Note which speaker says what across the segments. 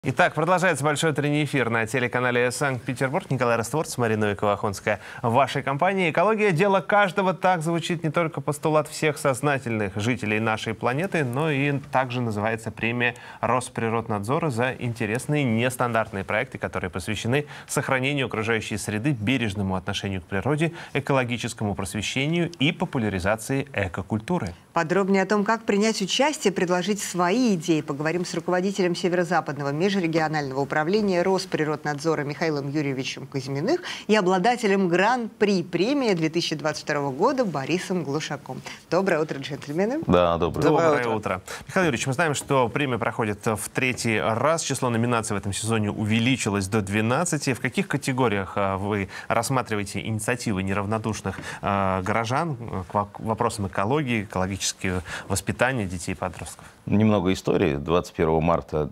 Speaker 1: Итак, продолжается большой утренний эфир на телеканале Санкт-Петербург. Николай Ростворцев, Марина Новикова-Охонская в вашей компании. Экология – дело каждого. Так звучит не только постулат всех сознательных жителей нашей планеты, но и также называется премия Росприроднадзора за интересные нестандартные проекты, которые посвящены сохранению окружающей среды, бережному отношению к природе, экологическому просвещению и популяризации экокультуры.
Speaker 2: Подробнее о том, как принять участие, предложить свои идеи, поговорим с руководителем Северо-Западного межрегионального управления Росприроднадзора Михаилом Юрьевичем Кузьминых и обладателем Гран-при премии 2022 года Борисом Глушаком. Доброе утро, джентльмены.
Speaker 3: Да,
Speaker 1: доброе утро. Михаил Юрьевич, мы знаем, что премия проходит в третий раз. Число номинаций в этом сезоне увеличилось до 12. В каких категориях вы рассматриваете инициативы неравнодушных горожан к вопросам экологии, экологического воспитания детей и подростков?
Speaker 3: Немного истории. 21 марта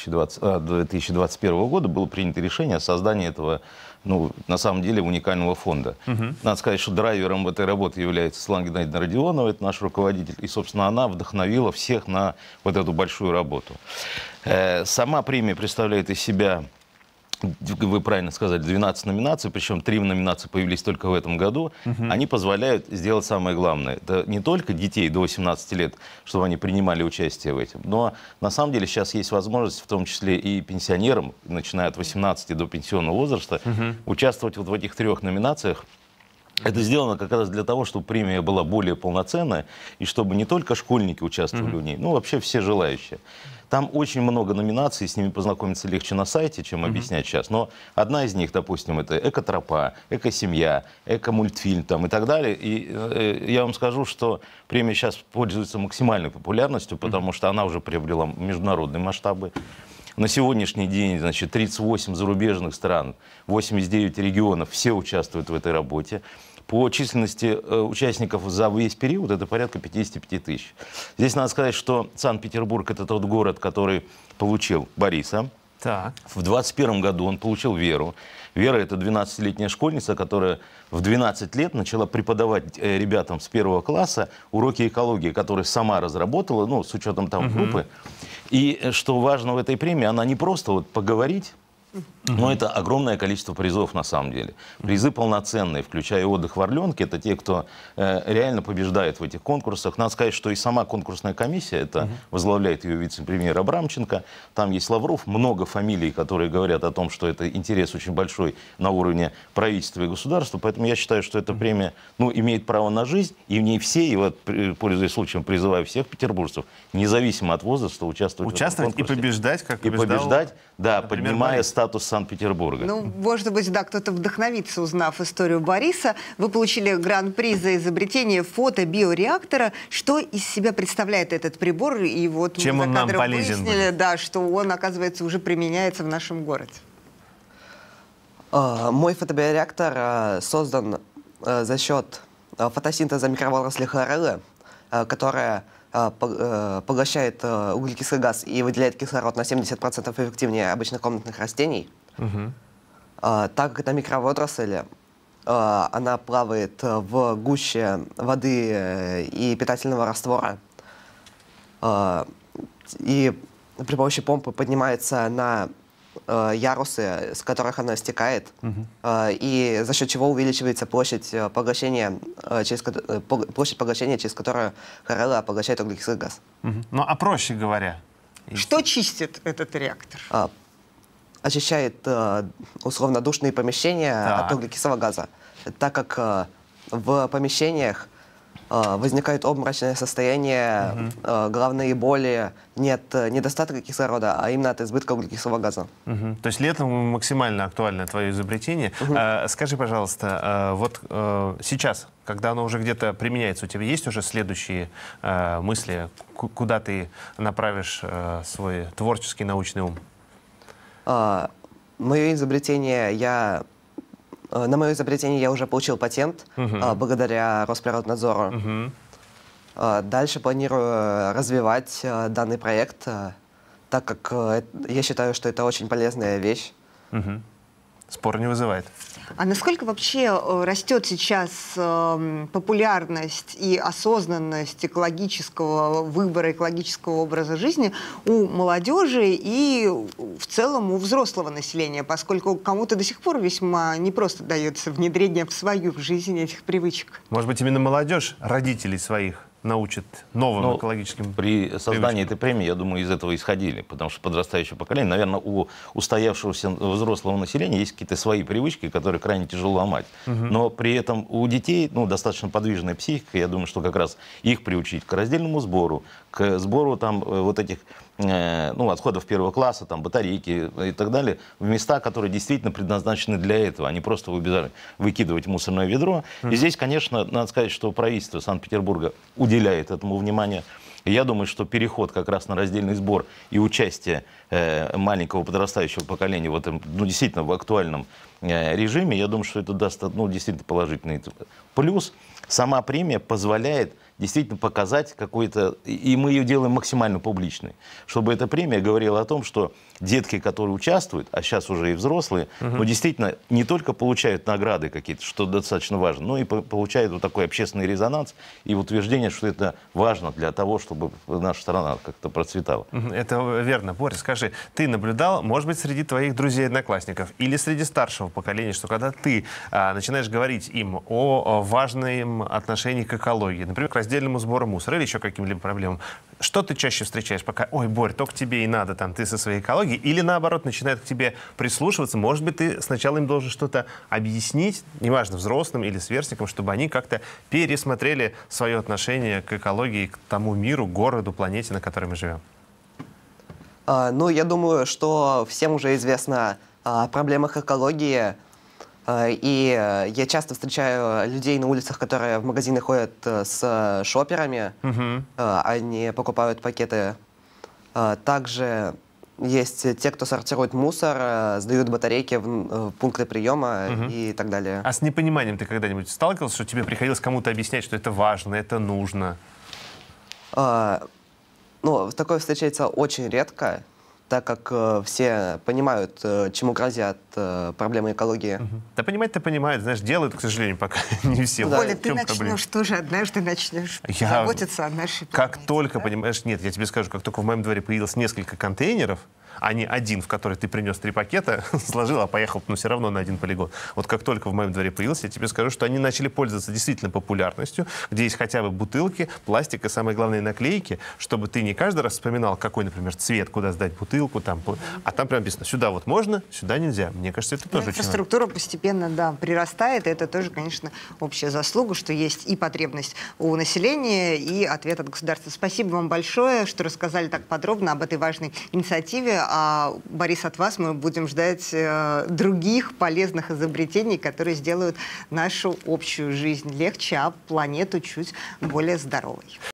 Speaker 3: 2021 года было принято решение о создании этого, на самом деле, уникального фонда. Надо сказать, что драйвером этой работы является Светлана Геннадьевна Родионова, это наш руководитель. И, собственно, она вдохновила всех на вот эту большую работу. Сама премия представляет из себя, вы правильно сказали, 12 номинаций, причем 3 номинации появились только в этом году. Они позволяют сделать самое главное. Это не только детей до 18 лет, чтобы они принимали участие в этом, но на самом деле сейчас есть возможность, в том числе и пенсионерам, начиная от 18 до пенсионного возраста, участвовать вот в этих 3 номинациях. Это сделано как раз для того, чтобы премия была более полноценная, и чтобы не только школьники участвовали в ней, но вообще все желающие. Там очень много номинаций, с ними познакомиться легче на сайте, чем объяснять сейчас. Но одна из них, допустим, это «Экотропа», «Экосемья», «Экомультфильм» там, и так далее. И я вам скажу, что премия сейчас пользуется максимальной популярностью, потому что она уже приобрела международные масштабы. На сегодняшний день, значит, 38 зарубежных стран, 89 регионов, все участвуют в этой работе. По численности участников за весь период это порядка 55 тысяч. Здесь надо сказать, что Санкт-Петербург – это тот город, который получил Бориса.
Speaker 1: Так.
Speaker 3: В 2021 году он получил Веру. Вера – это 12-летняя школьница, которая в 12 лет начала преподавать ребятам с 1 класса уроки экологии, которые сама разработала, с учетом там группы. И что важно в этой премии, она не просто вот поговорить, но это огромное количество призов на самом деле. Призы полноценные, включая отдых в Орленке. Это те, кто реально побеждает в этих конкурсах. Надо сказать, что и сама конкурсная комиссия, это возглавляет ее вице-премьер Абрамченко. Там есть Лавров, много фамилий, которые говорят о том, что это интерес очень большой на уровне правительства и государства. Поэтому я считаю, что эта премия имеет право на жизнь. И в ней все, и вот, пользуясь случаем, призываю всех петербуржцев, независимо от возраста, участвовать в этом конкурсе.
Speaker 1: И побеждать, как
Speaker 3: и побеждать, да,
Speaker 1: например,
Speaker 3: поднимая
Speaker 1: Борис.
Speaker 3: статус Санкт-Петербурга.
Speaker 2: Может быть, да, кто-то вдохновится, узнав историю Бориса. Вы получили гран-при за изобретение фото-биореактора. Что из себя представляет этот прибор? И вот
Speaker 1: чем он нам полезен?
Speaker 2: Выяснили, да, что он, оказывается, уже применяется в нашем городе.
Speaker 4: Мой фотобиореактор создан за счет фотосинтеза микроводоросли хлореллы, которая поглощает углекислый газ и выделяет кислород на 70% эффективнее обычных комнатных растений. Так как это микроводоросль, она плавает в гуще воды и питательного раствора. И при помощи помпы поднимается на ярусы, с которых она стекает, и за счет чего увеличивается площадь поглощения, через которую хлорелла поглощает углекислый газ.
Speaker 1: Ну, а проще говоря?
Speaker 2: Что чистит этот реактор?
Speaker 4: Очищает условно душные помещения от углекислого газа, так как в помещениях возникает обморочное состояние, головные боли, нет недостатка кислорода, а именно от избытка углекислого газа.
Speaker 1: То есть летом максимально актуально твое изобретение. Скажи, пожалуйста, вот сейчас, когда оно уже где-то применяется, у тебя есть уже следующие мысли, куда ты направишь свой творческий научный ум?
Speaker 4: Мое изобретение на мое изобретение я уже получил патент благодаря Росприроднадзору. Дальше планирую развивать данный проект, так как я считаю, что это очень полезная вещь.
Speaker 1: Спор не вызывает.
Speaker 2: А насколько вообще растет сейчас популярность и осознанность экологического выбора, экологического образа жизни у молодежи и в целом у взрослого населения, поскольку кому-то до сих пор весьма непросто дается внедрение в свою жизнь этих привычек?
Speaker 1: Может быть, именно молодежь родителей своих научит новым экологическим
Speaker 3: При создании
Speaker 1: привычкам?
Speaker 3: этой премии, я думаю, из этого исходили, потому что подрастающее поколение, наверное, у устоявшегося взрослого населения есть какие-то свои привычки, которые крайне тяжело ломать. Но при этом у детей, достаточно подвижная психика, я думаю, что как раз их приучить к раздельному сбору, к сбору там вот этих отходов первого класса, там, батарейки и так далее, в места, которые действительно предназначены для этого, а не просто выкидывать в мусорное ведро. И здесь, конечно, надо сказать, что правительство Санкт-Петербурга уделяет этому внимание. И я думаю, что переход как раз на раздельный сбор и участие маленького подрастающего поколения в этом, действительно, в актуальном режиме, я думаю, что это даст, действительно положительный. Плюс сама премия позволяет действительно показать какой-то... И мы ее делаем максимально публичной. Чтобы эта премия говорила о том, что детки, которые участвуют, а сейчас уже и взрослые, действительно не только получают награды какие-то, что достаточно важно, но и получают вот такой общественный резонанс и утверждение, что это важно для того, чтобы наша страна как-то процветала.
Speaker 1: Это верно. Боря, скажи, ты наблюдал, может быть, среди твоих друзей-одноклассников или среди старшего поколения, что когда ты начинаешь говорить им о важном отношении к экологии, например, к раздельному сбору мусора или еще каким-либо проблемам, что ты чаще встречаешь? Пока, ой, Борь, только тебе и надо, там, ты со своей экологией, или наоборот, начинают к тебе прислушиваться, может быть, ты сначала им должен что-то объяснить, неважно, взрослым или сверстникам, чтобы они как-то пересмотрели свое отношение к экологии, к тому миру, городу, планете, на которой мы живем.
Speaker 4: Я думаю, что всем уже известно о проблемах экологии. И я часто встречаю людей на улицах, которые в магазины ходят с шоперами, они покупают пакеты. Также есть те, кто сортирует мусор, сдают батарейки в пункты приема и так далее.
Speaker 1: А с непониманием ты когда-нибудь сталкивался, что тебе приходилось кому-то объяснять, что это важно, это нужно?
Speaker 4: Такое встречается очень редко, так как все понимают, чему грозят проблемы экологии.
Speaker 1: Да понимать-то понимают, знаешь, делают, к сожалению, пока не все.
Speaker 2: Оля,
Speaker 1: В
Speaker 2: ты
Speaker 1: чем
Speaker 2: начнешь
Speaker 1: проблема?
Speaker 2: тоже, однажды начнешь
Speaker 1: Я
Speaker 2: заботиться о нашей
Speaker 1: Как
Speaker 2: планете,
Speaker 1: только,
Speaker 2: да?
Speaker 1: понимаешь, нет, я тебе скажу, как только в моем дворе появилось несколько контейнеров, а не один, в который ты принес 3 пакета, сложил, а поехал, но все равно на один полигон. Вот как только в моем дворе появился, я тебе скажу, что они начали пользоваться действительно популярностью, где есть хотя бы бутылки, пластик и, самое главное, наклейки, чтобы ты не каждый раз вспоминал, какой, например, цвет, куда сдать бутылку, там, а там прям написано, сюда вот можно, сюда нельзя. Мне кажется, это тоже очень важно.
Speaker 2: Инфраструктура постепенно, да, прирастает, и это тоже, конечно, общая заслуга, что есть и потребность у населения, и ответ от государства. Спасибо вам большое, что рассказали так подробно об этой важной инициативе. А, Борис, от вас мы будем ждать других полезных изобретений, которые сделают нашу общую жизнь легче, а планету чуть более здоровой.